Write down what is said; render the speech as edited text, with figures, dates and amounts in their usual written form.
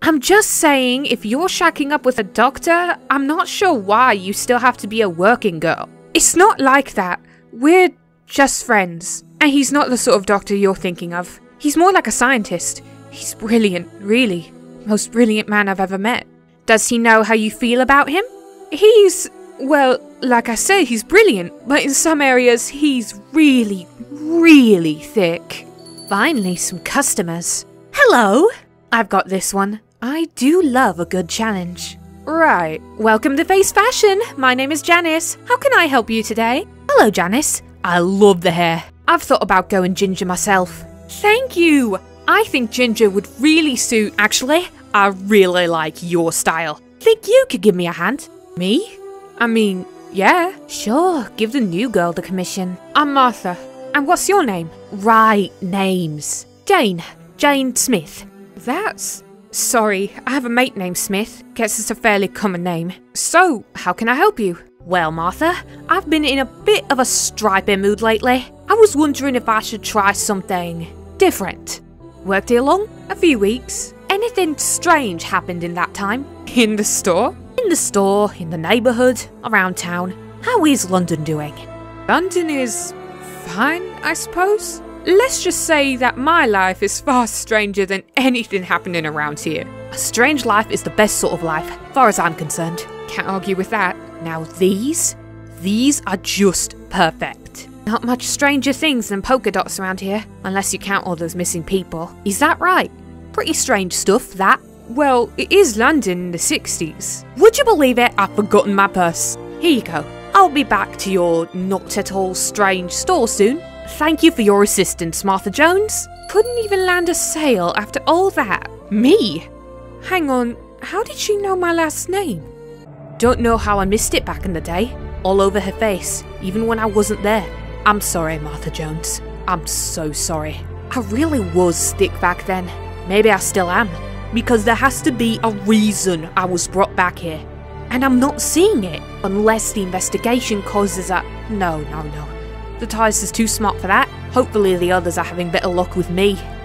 I'm just saying, if you're shacking up with a doctor, I'm not sure why you still have to be a working girl. It's not like that. We're just friends. And he's not the sort of doctor you're thinking of. He's more like a scientist. He's brilliant, really. Most brilliant man I've ever met. Does he know how you feel about him? Well, like I say, he's brilliant, but in some areas he's really, really thick. Finally, some customers. Hello! I've got this one. I do love a good challenge. Right. Welcome to Face Fashion. My name is Janice. How can I help you today? Hello, Janice. I love the hair. I've thought about going ginger myself. Thank you! I think ginger would really suit. Actually, I really like your style. Think you could give me a hand? Me? I mean, yeah. Sure, give the new girl the commission. I'm Martha. And what's your name? Right, names. Jane Smith. Sorry, I have a mate named Smith. Guess it's a fairly common name. So, how can I help you? Well, Martha, I've been in a bit of a stripy mood lately. I was wondering if I should try something different. Worked here long? A few weeks. Anything strange happened in that time? In the store? In the store, in the neighbourhood, around town. How is London doing? London is fine, I suppose. Let's just say that my life is far stranger than anything happening around here. A strange life is the best sort of life, far as I'm concerned. Can't argue with that. Now these are just perfect. Not much stranger things than polka dots around here, unless you count all those missing people. Is that right? Pretty strange stuff, that. Well, it is London in the 60s. Would you believe it? I've forgotten my purse. Here you go. I'll be back to your not at all strange store soon. Thank you for your assistance, Martha Jones. Couldn't even land a sale after all that. Me? Hang on, how did she know my last name? Don't know how I missed it back in the day. All over her face, even when I wasn't there. I'm sorry, Martha Jones. I'm so sorry. I really was thick back then. Maybe I still am. Because there has to be a reason I was brought back here. And I'm not seeing it, unless the investigation causes a... No. The TARDIS is too smart for that. Hopefully the others are having better luck with me.